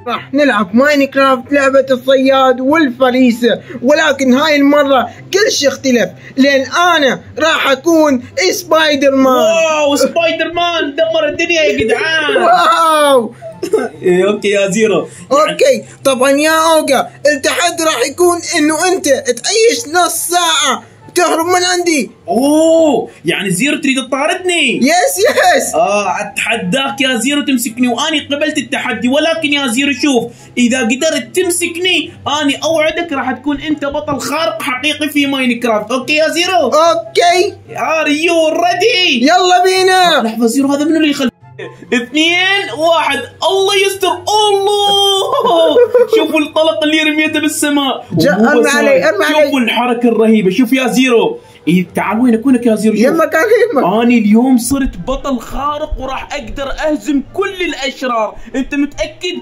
راح نلعب ماينكرافت لعبة الصياد والفريسة، ولكن هاي المرة كل شيء اختلف، لان انا راح اكون سبايدر مان. واو، سبايدر مان دمر الدنيا يا جدعان. واو. اوكي يا زيرو. اوكي طبعا يا اوجا، التحدي راح يكون انه انت تعيش نص ساعة تهرب من عندي. اوه يعني زيرو تريد تطاردني؟ يس. اتحداك يا زيرو تمسكني، واني قبلت التحدي، ولكن يا زيرو شوف، اذا قدرت تمسكني اني اوعدك راح تكون انت بطل خارق حقيقي في ماينكرافت. اوكي يا زيرو؟ اوكي. ار يو ريدي؟ يلا بينا. لحظة زيرو، هذا منو اللي يخلف؟ 2 1 الله يستر. الله شوفوا الطلق اللي رميته بالسماء. ارمي علي. شوفوا الحركة الرهيبة. شوف يا زيرو، تعال وينك يا زيرو؟ يمك انا اليوم صرت بطل خارق وراح اقدر اهزم كل الاشرار. انت متأكد؟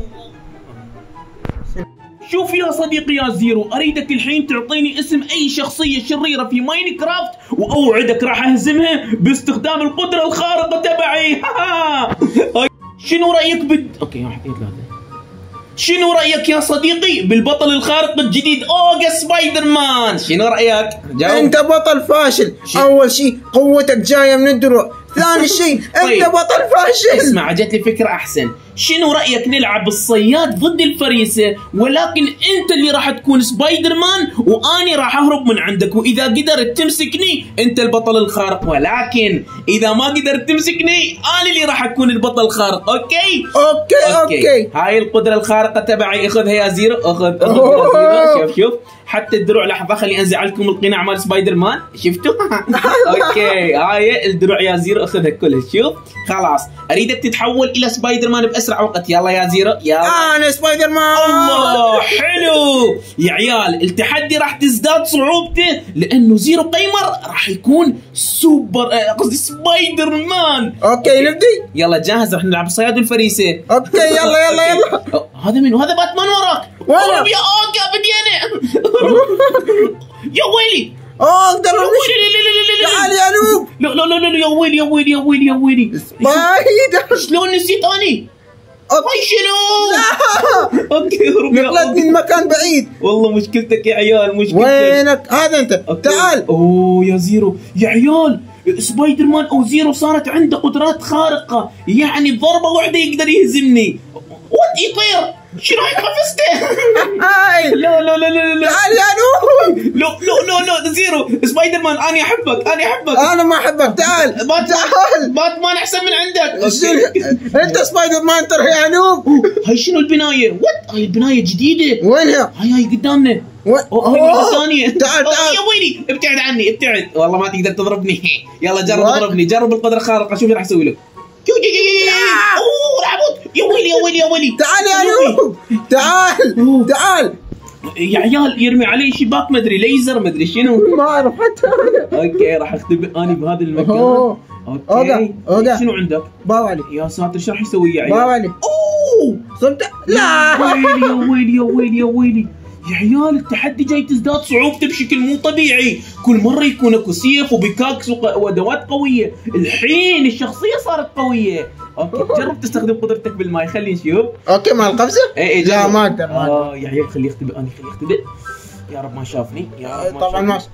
شوف يا صديقي يا زيرو، اريدك الحين تعطيني اسم اي شخصية شريرة في ماينكرافت، واوعدك راح اهزمها باستخدام القدرة الخارقة تبعي. شنو رأيك اوكي حطيت ثلاثة. شنو رأيك يا صديقي بالبطل الخارق الجديد اوجا سبايدر مان؟ شنو رأيك؟ جاوب. انت بطل فاشل. اول شيء قوتك جاية من الدروع، ثاني شيء طيب. انت بطل فاشل. اسمع، جت لي فكرة احسن. شنو رأيك نلعب الصياد ضد الفريسة، ولكن انت اللي راح تكون سبايدر مان واني راح اهرب من عندك، واذا قدرت تمسكني انت البطل الخارق، ولكن اذا ما قدرت تمسكني انا اللي راح اكون البطل الخارق. اوكي. هاي القدرة الخارقة تبعي، اخذها يا زيرو. اخذ يا زيرو. شوف حتى الدروع. لحظة خلي انزع لكم القناع مال سبايدر مان، شفتوا؟ اوكي هاي الدروع يا زيرو، اخذها كلها. شوف خلاص، اريدك تتحول الى سبايدر مان باسرع وقت. يلا يا زيرو يلا. انا سبايدر مان. الله حلو يا عيال. التحدي راح تزداد صعوبته لانه زيرو قيمر راح يكون سوبر، قصدي سبايدر مان. اوكي نبدي. يلا جاهز؟ راح نلعب الصياد والفريسة. اوكي يلا. هذا منو؟ هذا باتمان وراك. وين يا اوكا بدينا. يا ويلي. اقدر تعال يا نوب. لا يا ويلي سبايدر. شلون نسيت اني؟ هاي شنو؟ اوكي نقلت من مكان بعيد. والله مشكلتك يا عيال، مشكلتك. وينك؟ هذا انت. تعال. اوه يا زيرو يا عيال، سبايدر مان او زيرو صارت عنده قدرات خارقة، يعني بضربة واحدة يقدر يهزمني. وات يطير؟ شنو هاي قفزته؟ لا تعال يا نوب. لا زيرو سبايدر مان، انا احبك. انا ما احبك. تعال. باتمان احسن من عندك. انت سبايدر مان ترى يا نوب. هاي شنو البناية؟ وات؟ هاي البناية جديدة. وينها؟ هاي قدامنا. هاي ثانية. تعال. يا ويلي ابتعد عني ابتعد، والله ما تقدر تضربني. يلا جرب اضربني، جرب القدرة الخارقة، شوف راح اسوي لك. اوه رعبوت. يا ويلي. تعال يا نوب. تعال يا عيال، يرمي علي شباك مدري ليزر مدري شنو، ما اعرف حتى انا. اوكي راح اختبئ اني بهذا المكان. اوكي شنو عندك؟ باو علي. يا ساتر ايش راح يسوي يا عيال؟ باو علي. اوه صرت. لا يا ويلي يا عيال، التحدي جاي تزداد صعوبته بشكل مو طبيعي. كل مرة يكون اكو سيف وبيكاكس وادوات قوية، الحين الشخصية صارت قوية. اوكي جرب تستخدم قدرتك بالماي، خلينا نشوف. اوكي مع القفزة؟ اي لا ما اقدر. يا عيال خليه يختبئ، خليه يختبئ. يا رب ما شافني، يا رب ما طبعا ما.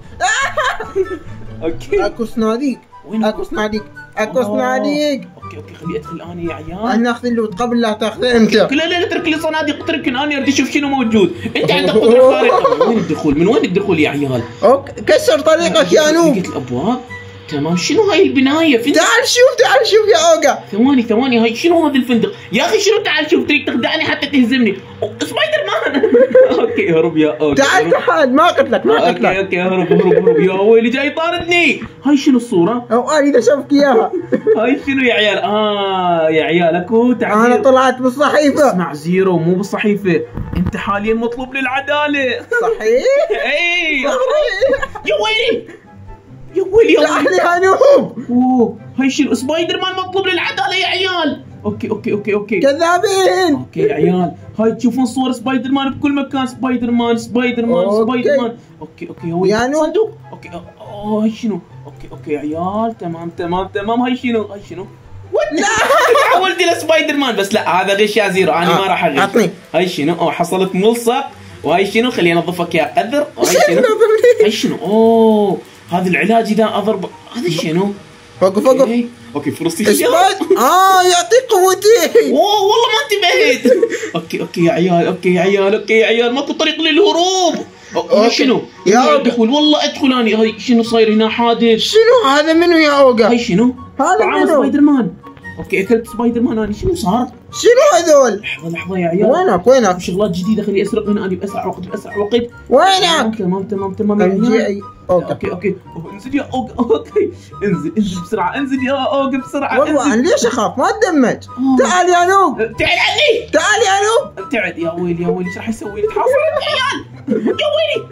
اوكي اكو صناديق. اكو صناديق. اوكي خليه ادخل انا يا عيال. انا اخذ اللوت قبل لا تاخذه انت. لا اترك لي صناديق، اتركني انا اريد اشوف شنو موجود. انت عندك قدرة خارقة. من وين الدخول يا عيال؟ اوكي كسر طريقك يا نوب. لقيت الابواب. تمام. شنو هاي البناية؟ فندق. تعال شوف يا اوجا. ثواني هاي شنو هذا الفندق؟ يا اخي شنو تعال شوف، تريد تخدعني حتى تهزمني. سبايدر مان. اوكي اهرب يا اوجا. تعال ما قلت لك. اوكي اهرب. يا ويلي جاي طاردني. هاي شنو الصورة؟ اريد اشوفك اياها. هاي شنو يا عيال؟ يا عيال اكو تعبير. انا طلعت بالصحيفة. اسمع زيرو، مو بالصحيفة، انت حاليا مطلوب للعدالة. صحيح؟ اي صحيح. يا ويلي تعال يا نوب. اوه هاي شنو؟ سبايدر مان مطلوب للعدالة يا عيال. اوكي كذابين. اوكي يا عيال، هاي تشوفون صور سبايدر مان بكل مكان. سبايدر مان. اوكي هو يا نوب. صندوق. اوكي هاي شنو؟ اوكي يا عيال، تمام. هاي شنو؟ لا تحولت الى سبايدر مان. بس لا هذا غش يا زيرو، انا ما راح اغش. عطني. هاي شنو؟ حصلت ملصق. وهاي شنو؟ خليني انظفك يا قذر. وهاي شنو؟ هاي شنو؟ اوه هذا العلاج اذا اضرب. هذا شنو؟ وقف. اوكي فرصتي. يعطيك قوتي. اوه والله ما انتبهت. اوكي يا عيال، اوكي يا عيال ماكو طريق للهروب. شنو؟ يا ادخل والله ادخل. اني هاي شنو صاير هنا حادث؟ شنو هذا؟ منو يا اوغا؟ هاي شنو؟ هذا منو؟ سبايدر مان. اوكي اكلت سبايدر مان. انا شنو صار؟ شنو هذول؟ لحظه يا عيال. وينك؟ شغلات جديده. خليني اسرق هنا اني باسرع وقت. وينك؟ تمام يا عيال. اوكي انزل يا اوغا. اوكي انزل بسرعه. انزل يا اوغا بسرعه. والله انا ليش اخاف؟ ما تدمج. تعال يا نوب. تعال عني. تعال يا نوب. ابتعد يا ويلي ايش راح يسوي لي؟ تحاصر يا عيال. يا ويلي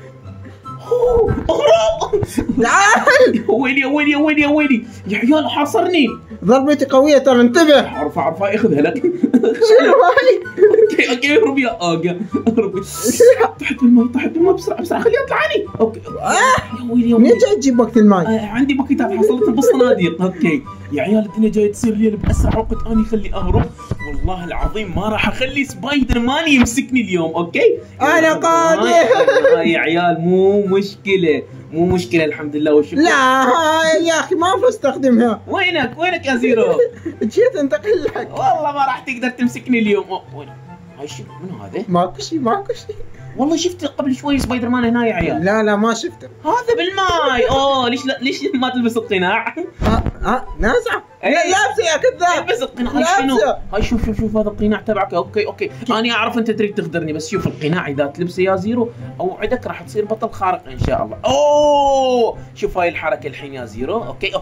اهرب. تعال. يا ويلي يا عيال حاصرني. ضربتي قويه ترى، انتبه. اعرف اخذها لك. شنو هاي؟ اوكي اهرب يا اوغا. اهرب. تحت الماء بسرعه خليه يطلع عني. اوكي يا ويلي منين جاي تجيب وقت الماي؟ عندي باكيتات حصلت بالصناديق. اوكي يا عيال الدنيا جايه تصير لي باسرع وقت. اني خلي اهرب. والله العظيم ما راح اخلي سبايدر مان يمسكني اليوم. اوكي انا قادر. يا عيال مو مشكله الحمد لله والشكر. لا يا اخي ما في استخدمها. وينك يا زيرو؟ جيت انتقل لك. والله ما راح تقدر تمسكني اليوم. وين هاي شنو؟ منو هذا؟ ماكو شيء. والله شفت قبل شوي سبايدر مان هنا يا عيال. لا ما شفته. هذا بالماي. اوه ليش ما تلبس القناع؟ نازعه. لابسه يا كذاب. البس القناع. شنو؟ هاي شوف هذا القناع تبعك. اوكي انا اعرف انت تريد تغدرني، بس شوف القناع اذا تلبسه يا زيرو اوعدك راح تصير بطل خارق ان شاء الله. اوه شوف هاي الحركه الحين يا زيرو. اوكي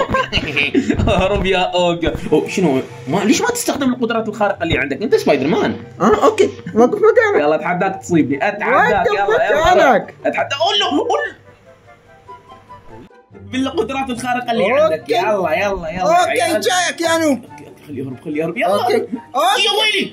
اهرب يا اوغا. شنو؟ ليش ما تستخدم القدرات الخارقه اللي عندك؟ انت سبايدر مان. اوكي وقف مكانك. يلا اتحداك تصيبني. اتحداك. يلا اتحدى. قول بالقدرات الخارقه اللي عندك. يلا اوكي جايك يا نوب. خليه يهرب. يلا اوكي يا ويلي.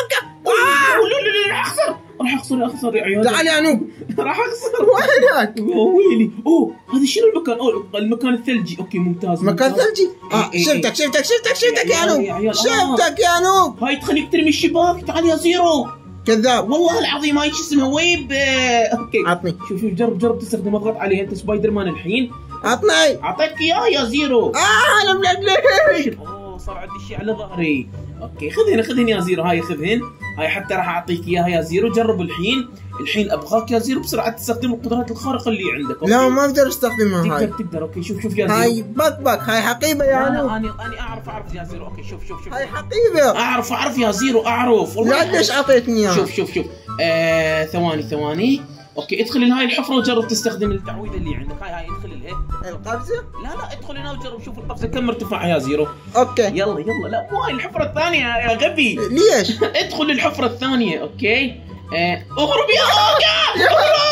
لا راح اخسر يا عيال. تعال يا نوب. راح اخسر. وينك؟ ويلي. هذا شنو المكان؟ المكان الثلجي. اوكي ممتاز. مكان ثلجي. شفتك يا نوب. شفتك يا نوب. هاي تخليك ترمي الشباك. تعال يا زيرو. كذاب والله العظيم. هاي شو اسمها ويب. اوكي عطني. شوف جرب تستخدم. اضغط عليه. انت سبايدر مان الحين. عطني. اعطيتك اياه يا زيرو. انا ملقلق. صار عندي شيء على ظهري. اوكي خذهن يا زيرو. هاي خذهن. هاي حتى راح اعطيك اياها يا زيرو. جرب الحين ابغاك يا زيرو بسرعه تستخدم القدرات الخارقه اللي عندك. أوكي؟ لا ما اقدر استخدمها. تقدر. اوكي شوف يا زيرو. هاي بك هاي حقيبه يا نوب. انا اعرف يا زيرو. اوكي شوف هاي حقيبه. اعرف يا زيرو. اعرف والله. لا ليش اعطيتني اياها؟ شوف ثواني. اوكي ادخل لهاي الحفره وجرب تستخدم التعويذه اللي عندك. هاي ادخل القفزه. لا ادخل هنا وجرب. شوف القفزه كم ارتفاع يا زيرو. اوكي يلا لا مو هاي الحفره الثانيه يا غبي. ليش؟ ادخل للحفره الثانيه. اوكي اهرب يا اوغا.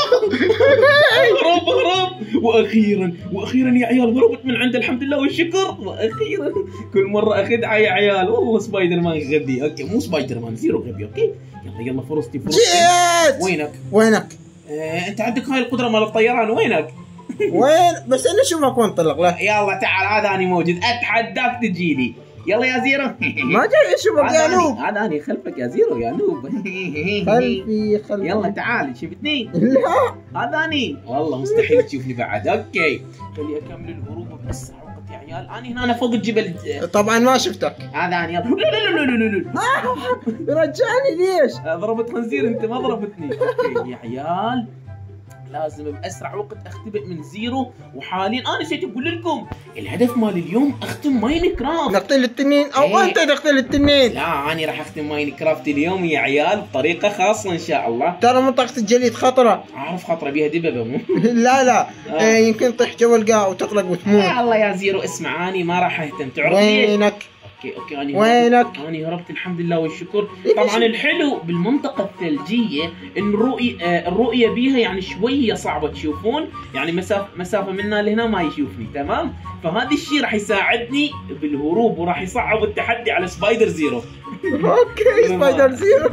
اهرب. واخيرا يا عيال هربت من عند الحمد لله والشكر. واخيرا كل مره اخدعها يا عيال. والله سبايدر مان غبي. اوكي مو سبايدر مان زيرو غبي. اوكي يلا فرصتي. جيت. وينك؟ انت عندك هاي القدره مال الطيران. وين؟ بس انا اشوفك وين طلق له. يلا تعال. هذا اني موجود. اتحداك تجيلي. يلا يا زيرو. ما جاي اشوفك يا نوب. هذا اني خلفك يا زيرو يا نوب. خلفي. يلا تعال. شفتني؟ لا هذا اني. والله مستحيل تشوفني بعد. اوكي خلي اكمل الهروب باسرع وقت يا عيال. انا هنا فوق الجبل. طبعا ما شفتك. هذا اني. لا رجعني ليش؟ ضربت خنزير. انت ما ضربتني. اوكي يا عيال لازم باسرع وقت اختبئ من زيرو. وحاليا انا نسيت اقول لكم الهدف مال اليوم اختم ماينكرافت. نقتل التنين او انت تقتل التنين؟ لا انا راح اختم ماينكرافت اليوم يا عيال بطريقه خاصه ان شاء الله. ترى منطقه الجليد خطره. اعرف خطره بيها دببه مو. لا يمكن تطيح جو القاع وتغرق وتموت. الله يا زيرو اسمع اني ما راح اهتم. تعرف وينك؟ اوكي انا وينك؟ انا هربت الحمد لله والشكر. طبعا الحلو بالمنطقه الثلجيه ان الرؤيه بيها يعني شويه صعبه تشوفون. يعني مسافه منا لهنا ما يشوفني. تمام. فهذا الشيء راح يساعدني بالهروب وراح يصعب التحدي على سبايدر زيرو. اوكي سبايدر زيرو.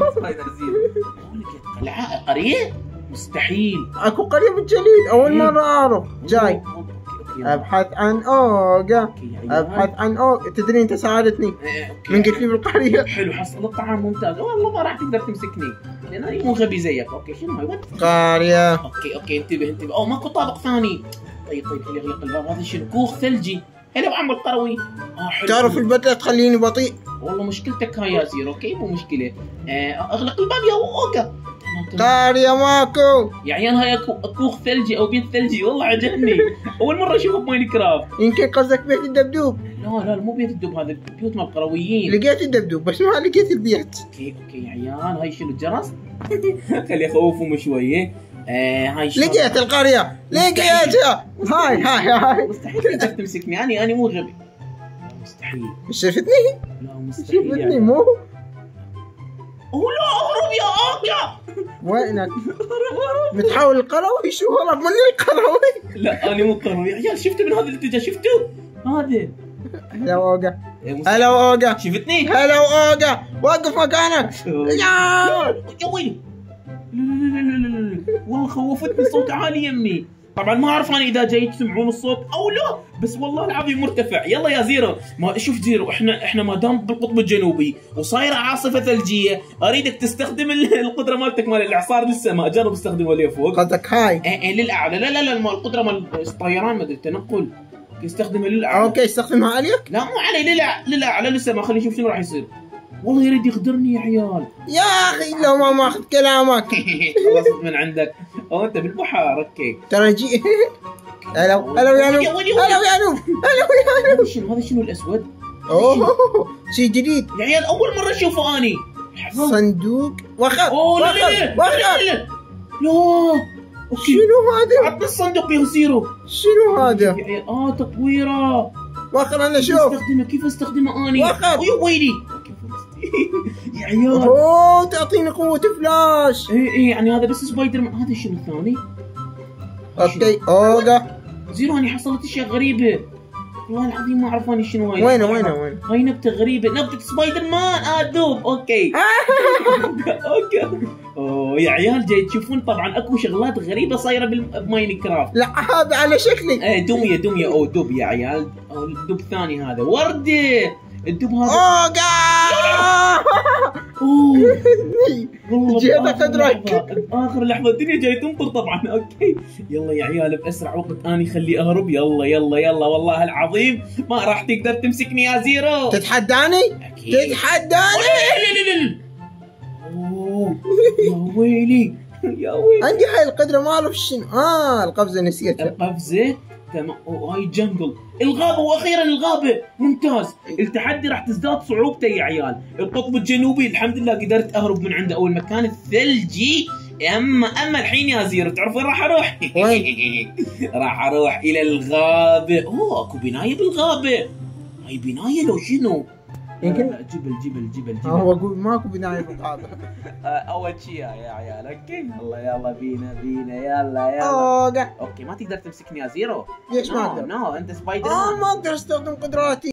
قلعه قريه مستحيل. اكو قريه بالجليد. اول مره اعرف. جاي. ابحث عن اوجا. ابحث عن اوجا. تدري انت ساعدتني من قلت لي بالقرية. حلو، حصل الطعام ممتاز. والله ما راح تقدر تمسكني لان انا مو غبي زيك. اوكي شنو هاي؟ قرية. اوكي انتبه. اوه ماكو طابق ثاني. طيب خلي اغلق الباب. هذا شنو؟ كوخ ثلجي. هلا وعم القروي. حلو. تعرف البدلة تخليني بطيء. والله مشكلتك هاي يا زيرو. اوكي مو مشكلة. اغلق الباب يا اوجا. قرية ماكو يا عيال. هاي كوخ ثلجي او بيت ثلجي. والله عجبني. اول مرة اشوفه بماينكرافت. يمكن قصدك بيت الدبدوب. لا مو بيت الدب، هذا بيوت مال القرويين. لقيت الدبدوب بس ما لقيت البيت. اوكي يا عيال. هاي شنو؟ الجرس؟ خلي اخوفهم شوية. هاي لقيت القرية. لقيتها. هاي مستحيل تقدر تمسكني. انا مو غبي. مستحيل. شفتني؟ لا مستحيل. شفتني مو؟ اوه لا اهرب يا اوجا. وينك؟ بتحاول القروي؟ شو هرب من القروي؟ لا انا مو قروي يا عيال. شفته من هذا الاتجاه. شفته هذا. هلا اوجا. هلا اوجا. شفتني؟ هلا اوجا. وقف مكانك. يا ويلي. لا والله خوفتني. صوت عالي يمي. طبعا ما اعرف انا اذا جاي تسمعون الصوت او لا، بس والله العظيم مرتفع. يلا يا زيرو. ما شوف زيرو، احنا ما دام بالقطب الجنوبي وصايره عاصفه ثلجيه، اريدك تستخدم القدره مالتك مال الاعصار للسماء. جرب استخدمه لفوق. قصدك هاي؟ للاعلى. لا القدره مال الطيران ما ادري التنقل. استخدمها للاعلى. اوكي استخدمها عليك؟ لا مو علي. للاعلى للسماء. خلينا نشوف شنو راح يصير. والله يريد يغدرني يا عيال. يا اخي لو ما ماخذ كلامك. خلصت من عندك. انت بالبحر. اوكي ترى جي. هلا يا نوب. هذا شنو الاسود؟ اوه شيء جديد يا عيال. اول مره اشوفه اني. صندوق وخر. اوه لا اوكي. شنو هذا؟ عطنا الصندوق يا زيرو. شنو هذا؟ يا عيال تطويره. وخر انا شوف. كيف استخدمه اني؟ وخر. يا ويلي. يا عيال. اوه تعطيني قوة فلاش. ايه يعني هذا بس سبايدر مان. هذا شنو الثاني؟ اوكي اوجا. زيرو اني حصلت اشياء غريبة. والله العظيم ما اعرف اني شنو هاي. وين هاي نبتة غريبة. نبتة سبايدر مان. دوب. اوكي. اوكي. اوه يا عيال جاي تشوفون طبعا اكو شغلات غريبة صايرة بماينكرافت. لا هذا على شكلي. دمية. اوه دب يا عيال. الدب الثاني هذا وردة. الدب هذا اوجا. والله جيت قدرك. اخر لحظه الدنيا جاي تمطر طبعا. اوكي يلا يا عيال باسرع وقت اني خلي اهرب. يلا والله العظيم ما راح تقدر تمسكني يا زيرو. تتحداني؟ تتحداني. اوه يا ويلي. عندي هاي القدرة ما اعرف شنو. القفزة نسيتها. القفزة تمام. هاي جنجل. الغابة. واخيرا الغابة. ممتاز. التحدي راح تزداد صعوبته يا عيال. القطب الجنوبي الحمد لله قدرت اهرب من عنده او المكان الثلجي. اما الحين يا زيرو تعرف وين راح اروح؟ راح اروح الى الغابة. اكو بناية بالغابة. هاي بناية لو شنو؟ يمكن جبل. هو اقول ماكو بناية بالغابة. اول شيء يا عيال. اوكي يلا بينا يلا. اوكي ما تقدر تمسكني يا زيرو. ليش ما اقدر؟ انت سبايدر مان. ما اقدر استخدم قدراتي.